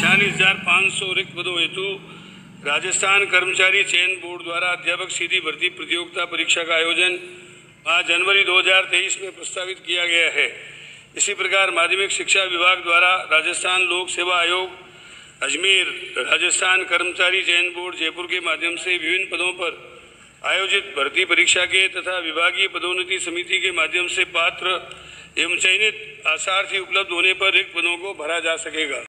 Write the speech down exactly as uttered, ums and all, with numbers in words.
छियालीस हजार पाँच सौ रिक्त पदों हेतु राजस्थान कर्मचारी चयन बोर्ड द्वारा अध्यापक सीधी भर्ती प्रतियोगिता परीक्षा का आयोजन पाँच जनवरी दो हजार तेईस में प्रस्तावित किया गया है। इसी प्रकार माध्यमिक शिक्षा विभाग द्वारा राजस्थान लोक सेवा आयोग अजमेर, राजस्थान कर्मचारी चयन बोर्ड जयपुर के माध्यम से विभिन्न पदों पर आयोजित भर्ती परीक्षा के तथा विभागीय पदोन्नति समिति के माध्यम से पात्र एवं चयनित आसार्थी उपलब्ध होने पर रिक्त पदों को भरा जा सकेगा।